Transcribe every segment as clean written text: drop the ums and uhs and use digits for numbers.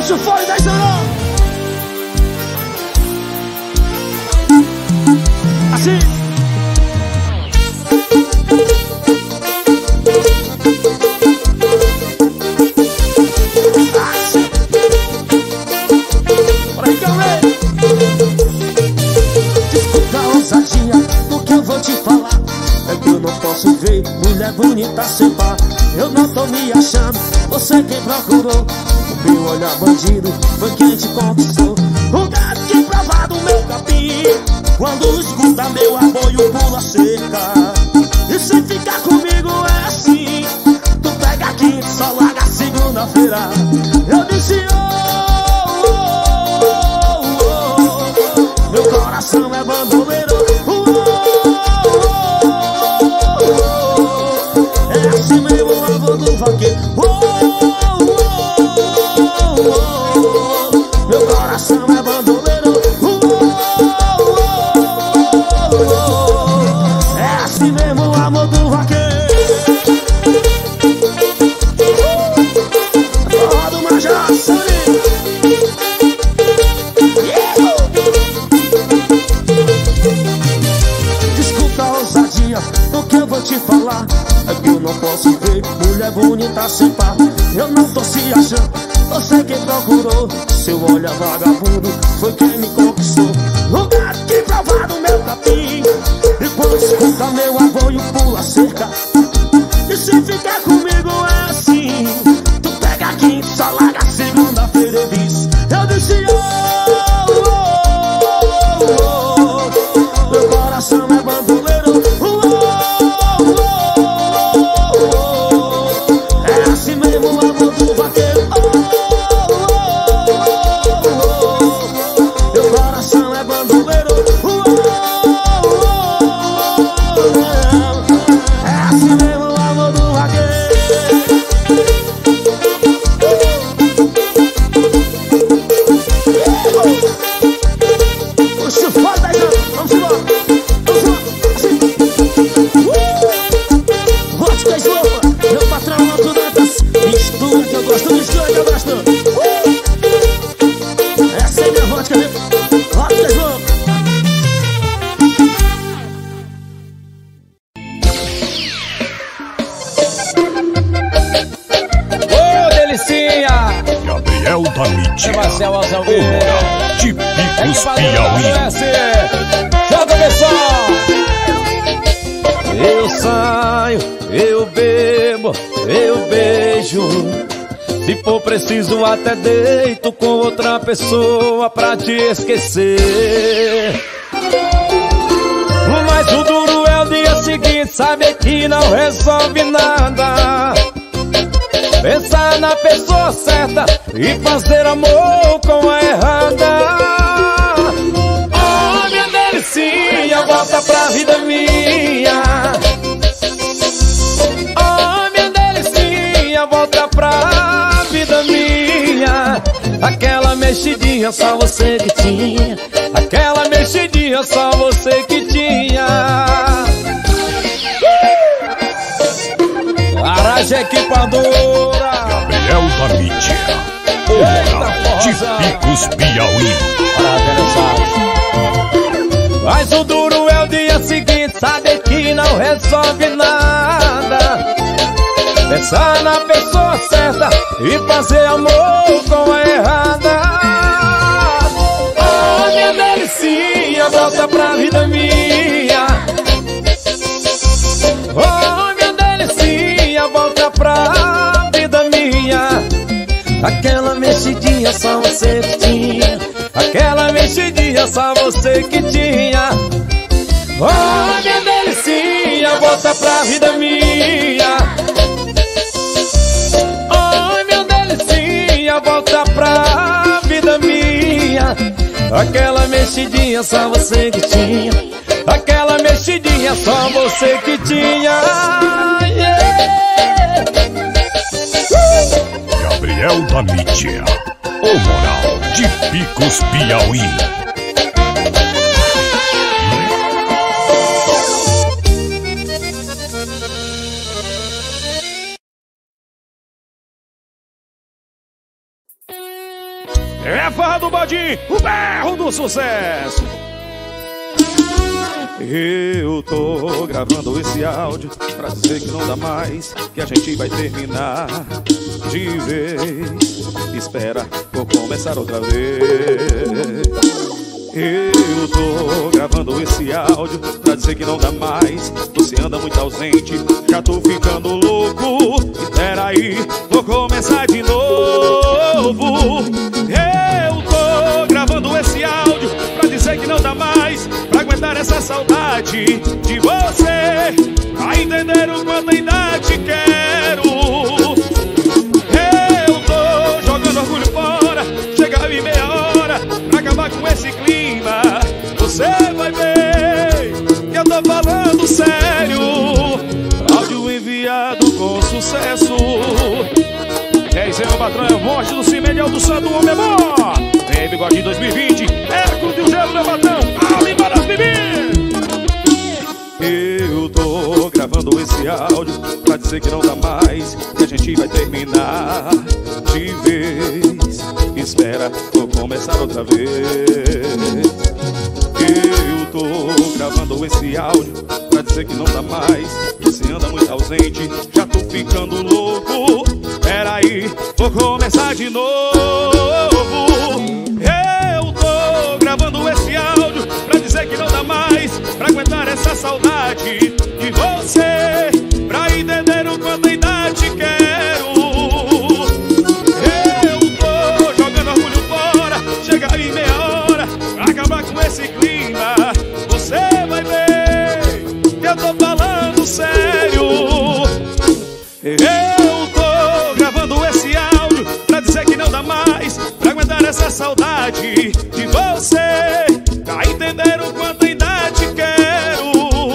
Puxa o fone da Isoró. Assim. Bora aí, Calma. Desculpa a ousadia do que eu vou te falar. É que eu não posso ver mulher bonita sem par. Eu não tô me achando, você quem procurou. O meu olhar bandido foi quem te conquistou. O gato que prova do meu capim, quando escuta meu apoio pula cerca. E se ficar comigo é assim, tu pega quinta, só larga segunda-feira. Eu disse meu coração é bandoleiro. É assim mesmo o avô do vaqueiro. Meu coração é bandoleiro. É assim mesmo o amor do vaqueiro. Forró do Major Suri. Desculpa a ousadia do que eu vou te falar. É que eu não posso ver mulher bonita sem par. Eu não tô se achando, você quem procurou. Seu olhar vagabundo foi quem me conquistou. Lugar que prova do meu capim, e quando escuta meu apoio pula cerca. E se ficar comigo é assim, tu pega quinta, só larga segunda-feira. Eu disse meu coração é bandoleiro. É assim mesmo o amor do vaqueiro. Meu coração é bandoleiro. É assim mesmo o amor do vaqueiro. Puxa o fone daí, vamos embora. Vamos embora, assim. Vodka Slopa, meu patrão Alto Dantas. Mistura que eu gosto, mistura que eu gosto. Essa é minha vodka, viu? Vodka Slopa. Ô, delicinha! Gabriel da Mídia, Marcel o Azalvê. moral de Picos Piauí. Joga, pessoal! Eu saio, eu bebo, eu beijo. Se for preciso até deito com outra pessoa pra te esquecer. Mas o duro é o dia seguinte, saber que não resolve nada. Pensar na pessoa certa e fazer amor com a errada. Oh, minha delicinha, volta pra vida minha. Oh, minha delicinha, volta pra vida minha. Aquela mexidinha só você que tinha. Aquela mexidinha só você que tinha. Garagem Equipadora. Gabriel da Mídia, o moral de Picos Piauí. Mas o duro é o dia seguinte, saber que não resolve nada. Pensar na pessoa certa e fazer amor com a errada. Oh, minha delicinha, volta pra vida minha. Oh, minha delicinha, volta pra vida minha. Aquela mexidinha só você que tinha. Aquela mexidinha só você que tinha. Oh, minha delicinha, volta pra vida minha. Oh, minha delicinha, volta pra vida minha. Aquela mexidinha só você que tinha. Aquela mexidinha só você que tinha. Yeah. Gabriel da Mídia, o moral de Picos Piauí. É a farra do Bodinho, o berro do sucesso. Eu tô gravando esse áudio pra dizer que não dá mais, que a gente vai terminar de vez. Espera, vou começar outra vez. Eu tô gravando esse áudio pra dizer que não dá mais, você anda muito ausente, já tô ficando louco. Espera aí, vou começar de novo. Eu tô gravando esse áudio pra dizer que não dá mais, pra aguentar essa saudade de você, pra entender o quanto ainda te quero. Eu tô jogando orgulho fora, chega em meia hora pra acabar com esse clima. Você vai ver que eu tô falando sério. Áudio enviado com sucesso. É isso aí, meu patrão, é a voz do Cimedial do Santo, homem é bom. Vem, Bigode 2020, Hércules do Gelo, meu patrão, Alima das Bebês. Eu tô gravando esse áudio pra dizer que não dá mais, que a gente vai terminar de vez. Espera, vou começar outra vez. Eu tô gravando esse áudio pra dizer que não dá mais, você anda muito ausente, já tô ficando louco. Peraí, vou começar de novo. Eu tô gravando esse áudio pra dizer que não dá mais, pra aguentar essa saudade de você, pra entender o quanto ainda te quero. Eu tô jogando orgulho fora, chega em meia hora pra acabar com esse clima. Você vai ver que eu tô falando sério. Eu tô gravando esse áudio pra dizer que não dá mais, pra aguentar essa saudade de você, pra entender o quanto ainda te quero.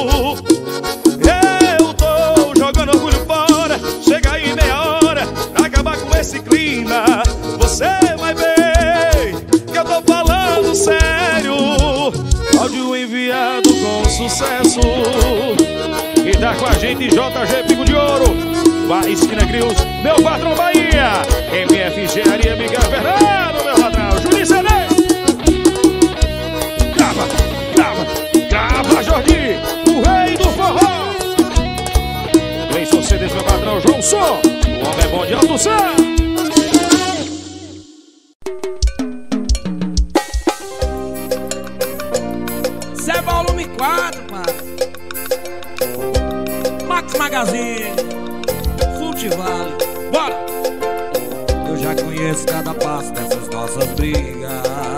Eu tô jogando orgulho fora, chega aí meia hora pra acabar com esse clima. Você vai ver que eu tô falando sério. Áudio enviado com sucesso. E tá com a gente JG Pico de Ouro, Bar Esquina Grills, meu patrão Bahia, MF Engenharia Miguel Fernando, meu patrão Juninho CD. Grava, grava, grava, Jordi, o rei do forró. Leison CDs, meu patrão João Som, o homem é bom de alto som. Zé Volume 4, mano. Max Magazine, Vale, bora! Eu já conheço cada passo dessas nossas brigas.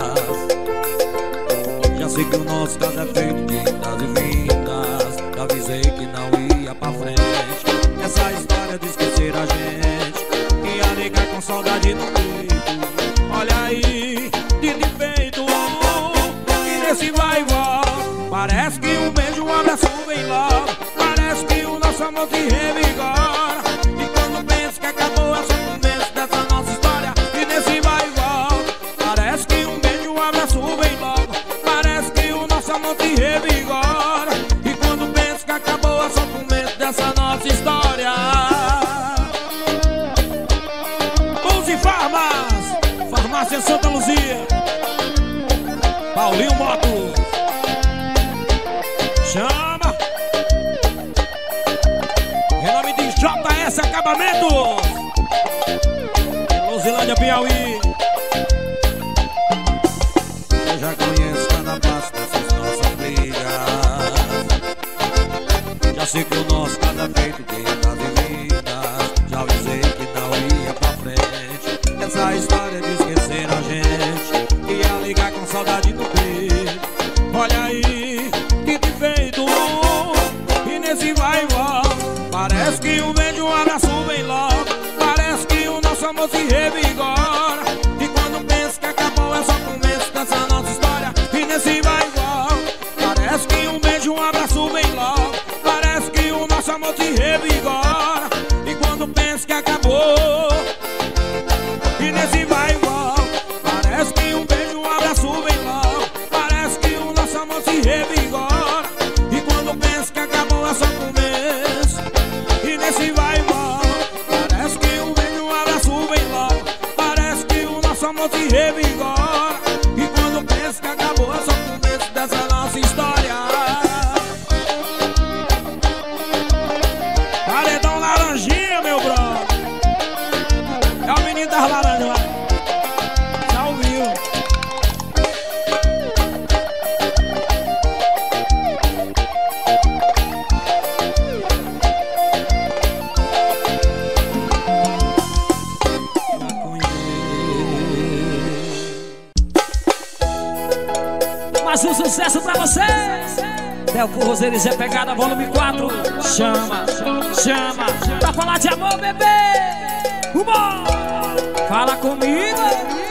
Já sei que o nosso caso é feito de indas e vindas. Já avisei que não ia pra frente. Essa história de esquecer a gente, que ia ligar com saudade no peito. Olha aí, de peito, e nesse vai e volta. Parece que um beijo, um abraço vem logo. Parece que o nosso amor se revigora. Farmácia Santa Luzia, Paulinho Moto, chama. Em nome de JS Acabamentos, Luzilândia, Piauí. Eu já conheço cada passo dessas nossas brigas. Já sei que o nosso caso é feito de indas e vindas. Já avisei que não ia pra frente. Essa história de esquecer a gente, ia ligar com saudade no peito. Olha aí, que defeito. E nesse vai e volta, parece que um beijo, um abraço vem logo. Parece que o nosso amor se revigora. E quando penso que acabou é só começo dessa nossa história. E nesse vai e volta, parece que um beijo, um abraço vem logo. Parece que o nosso amor se revigora. E quando penso que acabou, e nesse vai e volta, parece que um beijo, um abraço vem logo. Parece que o nosso amor se revigora. E quando penso que acabou é só começo. E nesse vai e volta, parece que um beijo, um abraço vem logo. Parece que o nosso amor se revigora. É o forrozeiro e Zé Pegada, volume 4. Chama, chama, pra falar de amor, bebê. Humor, fala comigo.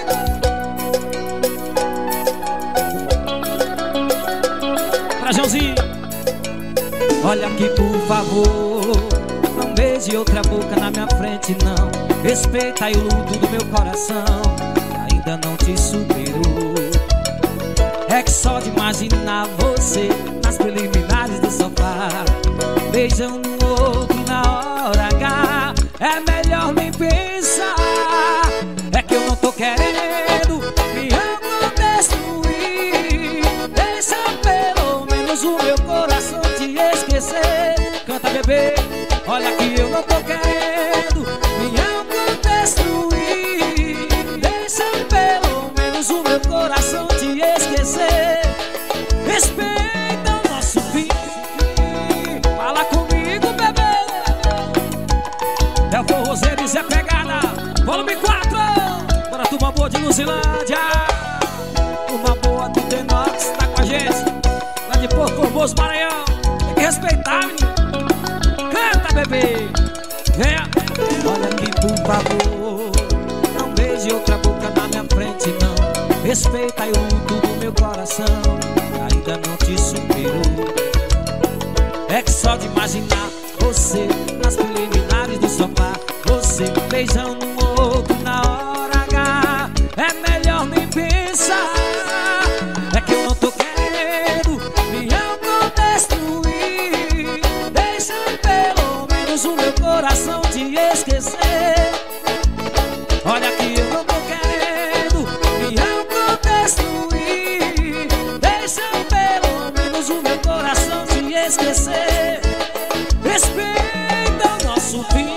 Pra Joãozinho. Olha aqui, por favor, não beije outra boca na minha frente, não. Respeita aí o luto do meu coração, ainda não te superou. É que só de imaginar você nas preliminares do sofá, beijando um outro na hora H, é melhor nem pensar. É que eu não tô querendo me autodestruir. Deixa pelo menos o meu coração te esquecer. Canta, bebê, olha que eu não tô querendo me autodestruir. Deixa pelo menos o meu coração te esquecer. Respeita o nosso fim. Fala comigo, bebê. É o forrozeiro e Zé Pegada, volume 4. Bora, turma boa de Luzilândia. Turma boa do Denox, tá com a gente lá de Porto Formoso, Maranhão. Tem que respeitar, menino. Canta, bebê. Venha. Olha aqui, por favor, não beije outra boca na minha frente, não. Respeita aí o luto do meu coração, ainda não te superou. É que só de imaginar você nas preliminares do sofá, você beijando um outro na hora H, é melhor nem pensar. É que eu não tô querendo me autodestruir. Deixa pelo menos o meu coração te esquecer. Olha que eu não tô querendo me autodestruir. Deixa pelo menos o meu coração te esquecer. Respeita o nosso fim.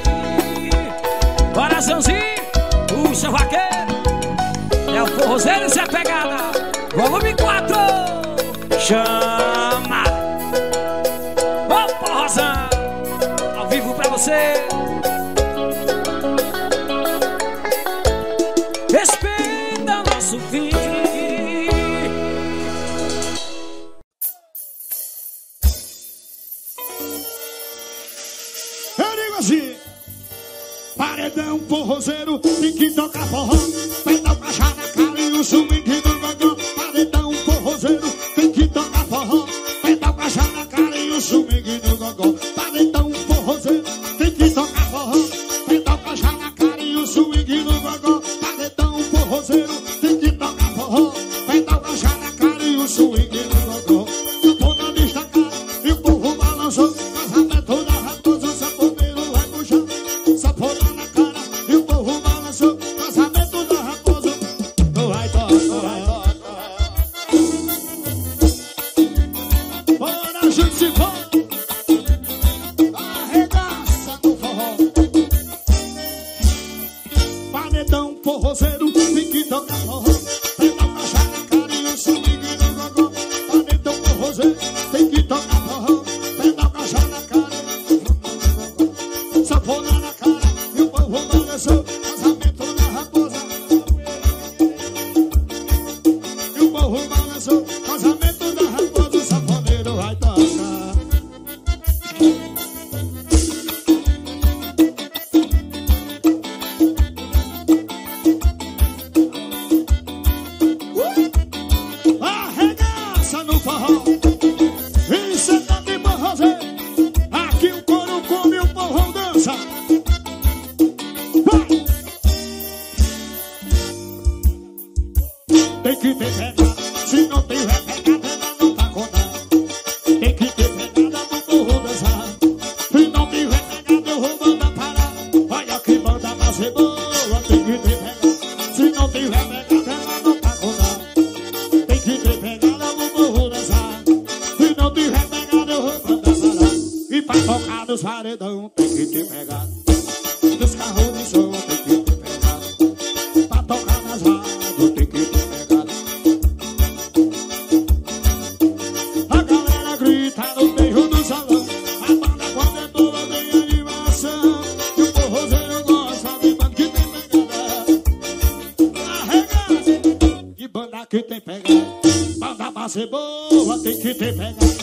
Bora, Zãozinho, puxa o vaqueiro. É o forrozeiro e Zé Pegada, volume 4. Chama. Ô, porrozão, ao vivo pra você. Respeita o nosso fim. Eu digo assim: paredão forrozeiro, tem que tocar forró. Vai dar o cachá na cara e o swing do gogó. Paredão forrozeiro, tem que tocar forró. Vai dar o cachá na cara e o swing do gogó. Paredão forrozeiro, tem que tocar forró. Vai dar o cachá na cara e o swing do gogó. Paredão forrozeiro, tem que tocar forró. Vai dar o cachá na cara e o swing do gogó. Sanfona destacada e o povo balançou. Casamento da raposa, o sanfoneiro vai pro chão. Sanfona na cara e o povo balançou. Casamento da raposa, vai tocar. Bora, gente, se for. Arregaça no forró. Paredão forrozeiro, tem que tocar forró. Vai dar caixa na cara e o swing do gogó. Paredão forrozeiro, tem que tocar forró. Vai dar caixa na cara, sanfona na cara e o povo balançou. Casamento da raposa, e o povo balançou. Casamento da raposa, o sanfoneiro vai tocar. Arregaça no forró. E cê tá de forrozeiro. Aqui o couro come, o povão dança. Vai! Tem que ter pegada. Se não tiver pegada, ela não tá contando. Tem que ter pegada pro povo dançar. Se não tiver pegada, eu vou mandar parar. Olha que banda pra ser boa. Tem que ter pegada. Se não tiver pegada, ela não tá contando. Tem que ter pegada pro povo dançar. Se não tiver pegada, eu vou mandar parar. E pra tocar nos paredão, tem que ter pegada. Nos carros de som, tem que ter pegada. Pra tocar nas rádios, tem que ter pegada. A galera grita no meio do salão. A banda quando é boa tem animação. E o forrozeiro gosta de banda que tem pegada. Arregaça, de banda que tem pegada. Banda pra ser boa tem que ter pegada.